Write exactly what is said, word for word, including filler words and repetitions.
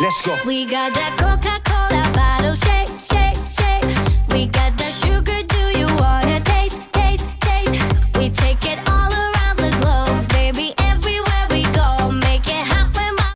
Let's go. We got that Coca Cola bottle shape.